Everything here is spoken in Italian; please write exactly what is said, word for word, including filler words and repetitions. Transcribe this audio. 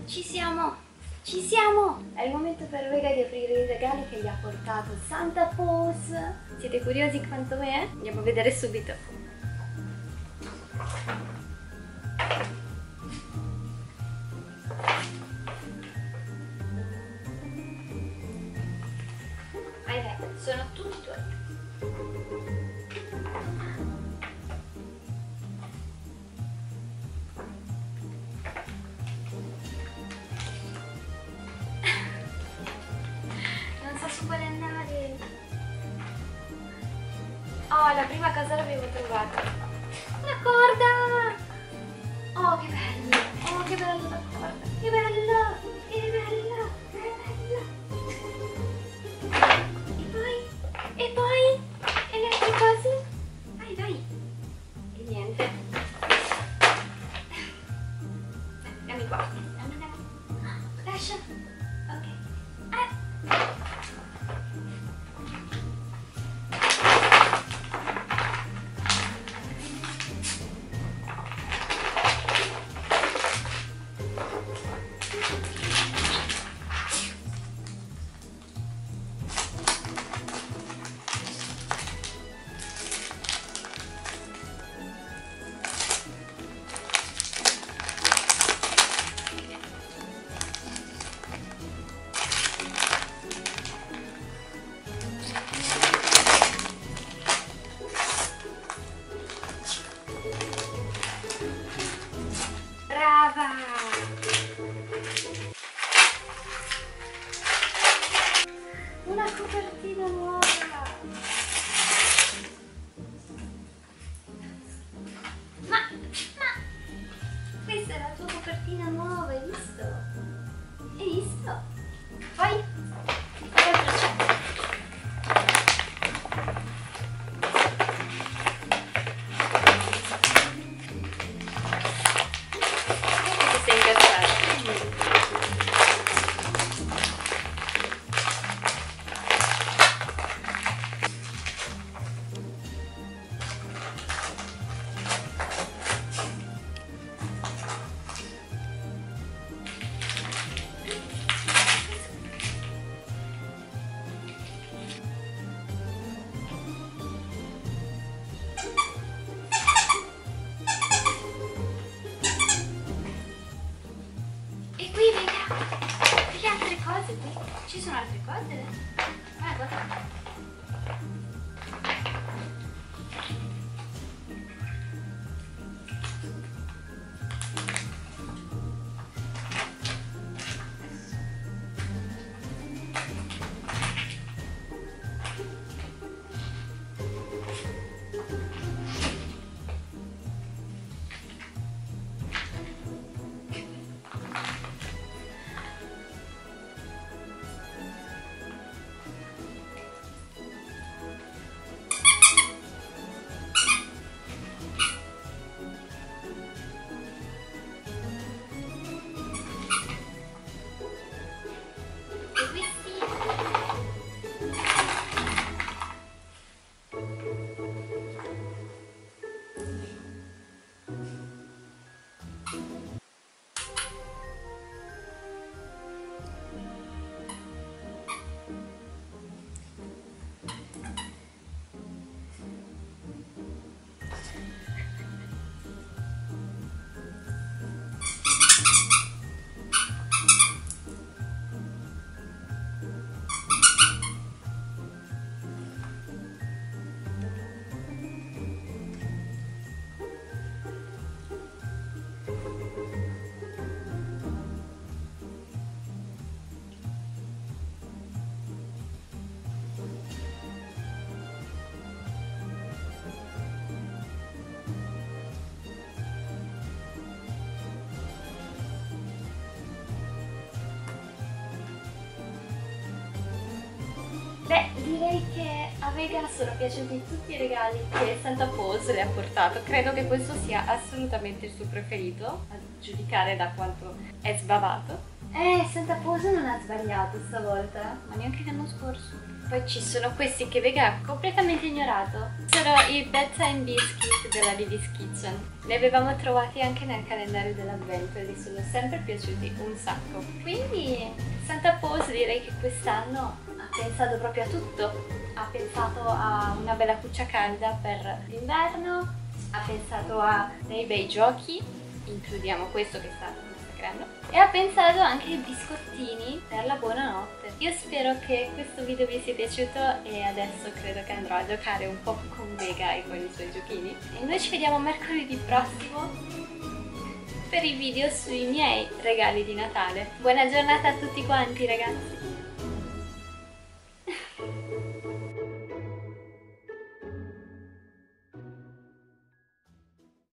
Ci siamo! Ci siamo! È il momento per Vega di aprire i regali che gli ha portato Santa Paws. Siete curiosi quanto me? Andiamo a vedere subito. Vai, vai, sono tutti tuoi. Vuole andare. Oh, la prima cosa l'abbiamo trovata. La corda! Oh, che bella! Oh, che bella la corda! Che bella! Che bella! Che bella! E poi? E poi? E le altre cose? Vai, vai! E niente. Dammi qua. Dammi, dammi. Lascia. Ok. Ah. Una copertina nuova! Ma, ma, questa è la tua copertina nuova, hai visto? Hai visto? Poi, cosa c'è? Ecco che sei ingaggiato. Vedi altre cose qui? Ci sono altre cose? Ah, guarda. Beh, direi che a Vega sono piaciuti tutti i regali che Santa Paws le ha portato. Credo che questo sia assolutamente il suo preferito, a giudicare da quanto è sbavato. Eh, Santa Paws non ha sbagliato stavolta, ma neanche l'anno scorso. Poi ci sono questi che Vega ha completamente ignorato. Sono i bedtime biscuit della Lily's Kitchen. Li avevamo trovati anche nel calendario dell'avvento e gli sono sempre piaciuti un sacco. Quindi Santa Paws direi che quest'anno ha pensato proprio a tutto. Ha pensato a una bella cuccia calda per l'inverno, ha pensato a dei bei giochi, includiamo questo che sta creando, e ha pensato anche ai biscottini per la buonanotte. Io spero che questo video vi sia piaciuto e adesso credo che andrò a giocare un po' con Vega e con i suoi giochini. E noi ci vediamo mercoledì prossimo per i video sui miei regali di Natale. Buona giornata a tutti quanti, ragazzi!